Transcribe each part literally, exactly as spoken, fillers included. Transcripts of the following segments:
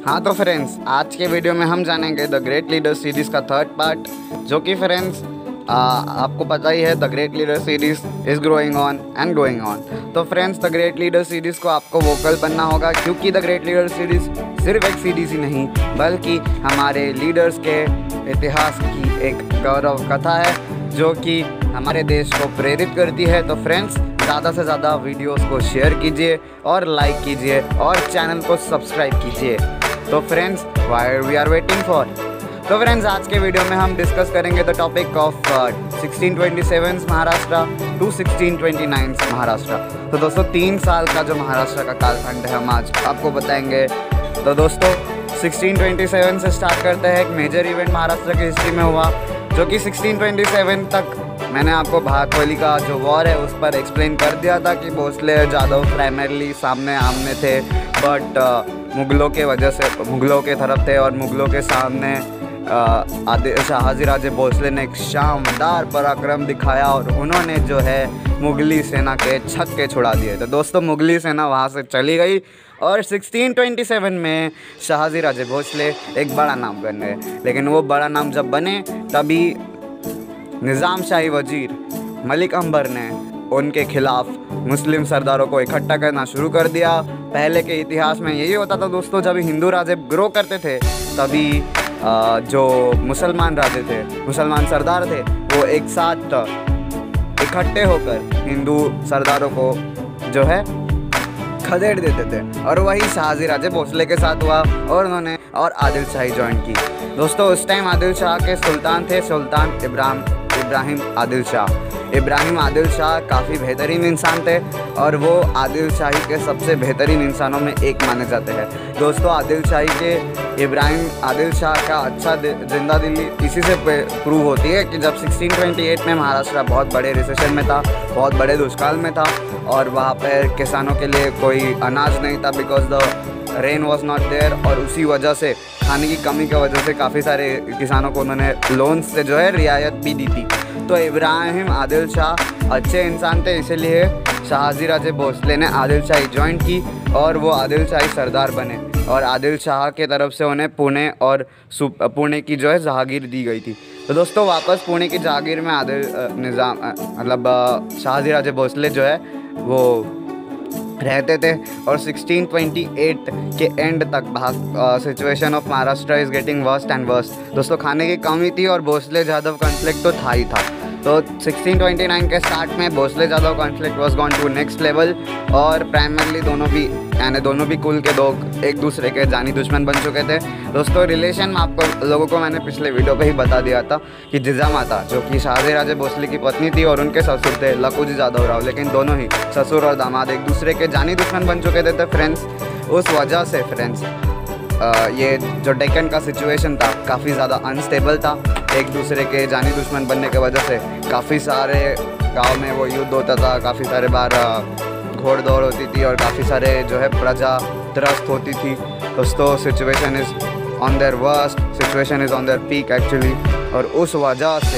हाँ तो फ्रेंड्स, आज के वीडियो में हम जानेंगे द ग्रेट लीडर सीरीज़ का थर्ड पार्ट, जो कि फ्रेंड्स आपको पता ही है the great leader series is growing on and going on. तो friends, the great leader series को आपको वोकल बनना होगा, क्योंकि द ग्रेट लीडर सीरीज़ सिर्फ एक सीरीज़ ही नहीं बल्कि हमारे लीडर्स के इतिहास की एक गौरव कथा है, जो कि हमारे देश को प्रेरित करती है। तो फ्रेंड्स, ज़्यादा से ज़्यादा वीडियोस को शेयर कीजिए और लाइक कीजिए और चैनल को सब्सक्राइब कीजिए। तो friends, why we are waiting for. तो फ्रेंड्स, आज के वीडियो में हम डिस्कस करेंगे the topic of sixteen twenty seven Maharashtra to sixteen twenty nine Maharashtra. तो दोस्तों, तीन साल का जो महाराष्ट्र का कालखंड है हम आज आपको बताएंगे। तो दोस्तों, सिक्सटीन ट्वेंटी सेवन से स्टार्ट करते हैं। एक मेजर इवेंट महाराष्ट्र की हिस्ट्री में हुआ, जो कि सिक्सटीन ट्वेंटी सेवन तक मैंने आपको भातवली का जो वॉर है उस पर एक्सप्लेन कर दिया था कि भोसले और जादव प्राइमरली सामने आमने थे, बट मुग़लों के वजह से मुग़लों के तरफ थे और मुग़लों के सामने आदि शहाजी राजे भोसले ने एक शानदार पराक्रम दिखाया और उन्होंने जो है मुगली सेना के छक्के छुड़ा दिए। तो दोस्तों, मुगली सेना वहाँ से चली गई और सिक्सटीन ट्वेंटी सेवन में शहाजी राजे भोसले एक बड़ा नाम बन गए। लेकिन वो बड़ा नाम जब बने, तभी निज़ाम शाही वजीर मलिक अंबर ने उनके खिलाफ मुस्लिम सरदारों को इकट्ठा करना शुरू कर दिया। पहले के इतिहास में यही होता था दोस्तों, जब हिंदू राजे ग्रो करते थे तभी जो मुसलमान राजे थे, मुसलमान सरदार थे, वो एक साथ इकट्ठे होकर हिंदू सरदारों को जो है खदेड़ देते थे। और वही शहाजी राजे भोसले के साथ हुआ और उन्होंने और आदिल शाही ज्वाइन की। दोस्तों, उस टाइम आदिल शाह के सुल्तान थे सुल्तान इब्राहिम इब्राहिम आदिल शाह। इब्राहिम आदिल शाह काफ़ी बेहतरीन इंसान थे और वो आदिल शाही के सबसे बेहतरीन इंसानों में एक माने जाते हैं। दोस्तों, आदिल शाही के इब्राहिम आदिल शाह का अच्छा जिंदा दिली इसी से प्रूव होती है कि जब सिक्सटीन ट्वेंटी एट में महाराष्ट्र बहुत बड़े रिसेशन में था, बहुत बड़े दुष्काल में था और वहाँ पर किसानों के लिए कोई अनाज नहीं था, because the rain was not there, और उसी वजह से खाने की कमी की वजह से काफ़ी सारे किसानों को उन्होंने लोन से जो है रियायत भी दी थी। तो इब्राहिम आदिल शाह अच्छे इंसान थे, इसीलिए शहाजी राजे भोसले ने आदिल शाही ज्वाइन की और वो आदिल शाही सरदार बने और आदिल शाह के तरफ से उन्हें पुणे और पुणे की जो है जहागीर दी गई थी। तो दोस्तों, वापस पुणे की जहागीर में आदिल निज़ाम मतलब शहाजी राजे भोसले जो है वो रहते थे और सिक्सटीन ट्वेंटी एट के एंड तक situation of Maharashtra is getting worst and worst. दोस्तों, खाने की कमी थी और भोसले जादव कॉन्फ्लिक्ट तो था ही था। तो सिक्सटीन ट्वेंटी नाइन के स्टार्ट में Bhosale Jadhav conflict was gone to next level और प्राइमरली दोनों भी यानी दोनों भी कुल के लोग एक दूसरे के जानी दुश्मन बन चुके थे। दोस्तों, रिलेशन में आपको लोगों को मैंने पिछले वीडियो पे ही बता दिया था कि जिजामाता, जो कि शहाजी राजे भोसले की पत्नी थी, और उनके ससुर थे लखुजी जादव राव, लेकिन दोनों ही ससुर और दामाद एक दूसरे के जानी दुश्मन बन चुके थे। तो फ्रेंड्स, उस वजह से फ्रेंड्स ये जो डेक्कन का सिचुएशन था काफ़ी ज़्यादा अनस्टेबल था। एक दूसरे के जानी दुश्मन बनने की वजह से काफ़ी सारे गांव में वो युद्ध होता था, काफ़ी सारे बार घोड़ दौड़ होती थी और काफ़ी सारे जो है प्रजा त्रस्त होती थी। दोस्तों, situation is on their worst, situation is on their peak actually, और उस वजह से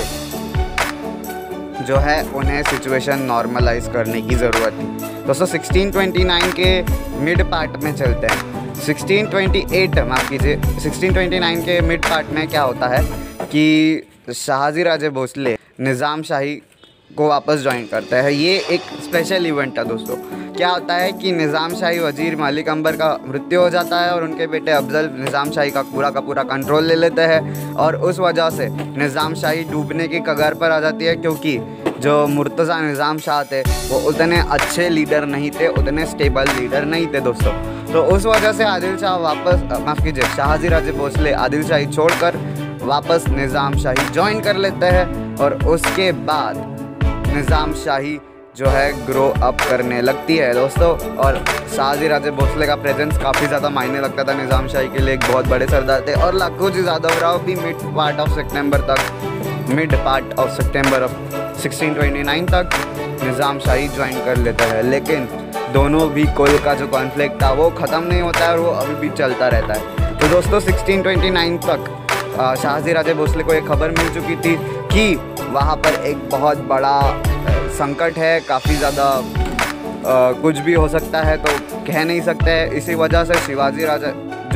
जो है उन्हें सिचुएशन नॉर्मलाइज करने की ज़रूरत थी। दोस्तों, सिक्सटीन ट्वेंटी नाइन के मिड पार्ट में चलते हैं। सिक्सटीन ट्वेंटी एट माफ़ कीजिए सिक्सटीन ट्वेंटी नाइन के मिड पार्ट में क्या होता है कि शहाजी राजे भोसले निज़ाम शाही को वापस ज्वाइन करता है। ये एक स्पेशल इवेंट है दोस्तों। क्या होता है कि निज़ाम शाही वजीर मलिक अंबर का मृत्यु हो जाता है और उनके बेटे अफजल निज़ाम शाही का पूरा का पूरा कंट्रोल ले लेते हैं और उस वजह से निज़ाम शाही डूबने की कगार पर आ जाती है, क्योंकि जो मुर्तज़ा निज़ाम शाह थे वो उतने अच्छे लीडर नहीं थे, उतने स्टेबल लीडर नहीं थे दोस्तों। तो उस वजह से आदिल शाह वापस माफ़ कीजिए शहाजी राजे भोसले आदिल शाही छोड़कर वापस निज़ाम शाही ज्वाइन कर लेते हैं और उसके बाद निज़ाम शाही जो है ग्रो अप करने लगती है दोस्तों। और शहाजी राजे भोसले का प्रेजेंस काफ़ी ज़्यादा मायने लगता था निज़ाम शाही के लिए, एक बहुत बड़े सरदार थे। और लखुजी जादव राव भी मिड पार्ट ऑफ सितंबर तक मिड पार्ट ऑफ सितंबर ऑफ सिक्सटीन ट्वेंटी नाइन तक निज़ाम शाही ज्वाइन कर लेता है। लेकिन दोनों भी कुल का जो कॉन्फ्लिक्ट था वो ख़त्म नहीं होता है और वो अभी भी चलता रहता है। तो दोस्तों, सिक्सटीन ट्वेंटी नाइन तक शहाजी राजे भोसले को एक खबर मिल चुकी थी कि वहाँ पर एक बहुत बड़ा संकट है, काफ़ी ज़्यादा कुछ भी हो सकता है, तो कह नहीं सकते हैं। इसी वजह से शिवाजी राजा जो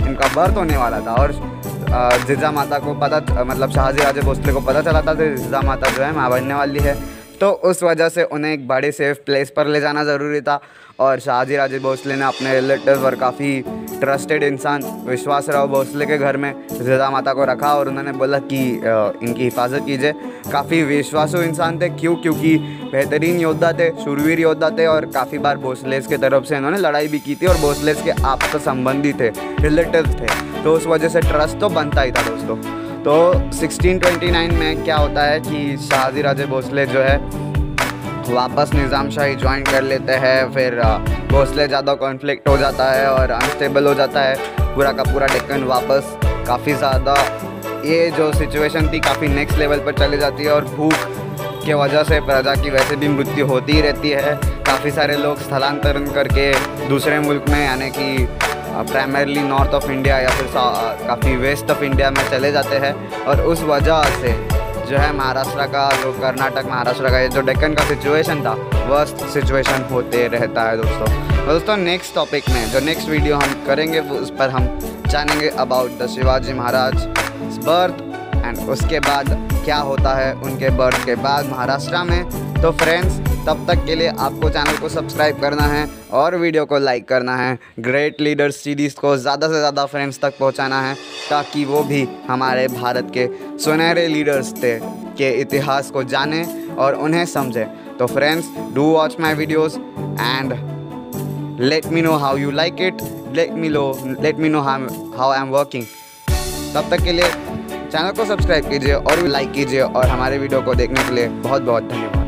इनका बर्थ होने वाला था और जिजा माता को पता, मतलब शहाजी राजे भोसले को पता चला था कि जिजा माता जो है माँ बनने वाली है, तो उस वजह से उन्हें एक बड़े सेफ प्लेस पर ले जाना ज़रूरी था। और शहाजी राजे भोसले ने अपने रिलेटिव और काफ़ी ट्रस्टेड इंसान विश्वासराव भोसले के घर में जिजा माता को रखा और उन्होंने बोला कि इनकी हिफाजत कीजिए। काफ़ी विश्वासु इंसान थे, क्यों? क्योंकि बेहतरीन योद्धा थे, शूरवीर योद्धा थे और काफ़ी बार भोसलेस की तरफ से इन्होंने लड़ाई भी की थी और भोसलेस के आपस संबंधी थे, रिलेटिव थे, तो उस वजह से ट्रस्ट तो बनता ही था दोस्तों। तो सोलह सौ उनतीस में क्या होता है कि शहाजी राजे भोसले जो है वापस निज़ाम शाही ज्वाइन कर लेते हैं। फिर भोसले ज़्यादा कॉन्फ्लिक्ट हो जाता है और अनस्टेबल हो जाता है पूरा का पूरा डेक्कन। वापस काफ़ी ज़्यादा ये जो सिचुएशन थी काफ़ी नेक्स्ट लेवल पर चली जाती है और भूख के वजह से प्रजा की वैसे भी मृत्यु होती ही रहती है। काफ़ी सारे लोग स्थलांतरण करके दूसरे मुल्क में, यानी कि प्राइमरली नॉर्थ ऑफ इंडिया या फिर काफ़ी वेस्ट ऑफ इंडिया में चले जाते हैं। और उस वजह से जो है महाराष्ट्र का, जो कर्नाटक महाराष्ट्र का ये जो डेक्कन का सिचुएशन था, वर्स्ट सिचुएशन होते रहता है दोस्तों। तो दोस्तों नेक्स्ट टॉपिक में जो नेक्स्ट वीडियो हम करेंगे वो उस पर हम जानेंगे about the Shivaji Maharaj birth and उसके बाद क्या होता है उनके बर्थ के बाद महाराष्ट्र में। तो फ्रेंड्स तब तक के लिए आपको चैनल को सब्सक्राइब करना है और वीडियो को लाइक करना है। ग्रेट लीडर्स सीरीज़ को ज़्यादा से ज़्यादा फ्रेंड्स तक पहुंचाना है ताकि वो भी हमारे भारत के सुनहरे लीडर्स थे के इतिहास को जाने और उन्हें समझें। तो friends do watch my videos and let me know how you like it, let me know let me know how I am working. तब तक के लिए चैनल को सब्सक्राइब कीजिए और लाइक कीजिए और हमारे वीडियो को देखने के लिए बहुत बहुत धन्यवाद।